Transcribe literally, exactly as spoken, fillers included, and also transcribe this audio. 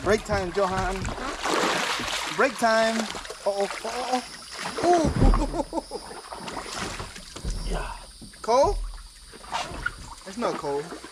Break time, Johan. Break time. Uh oh. Uh oh. Ooh. Yeah. Cold? It's not cold.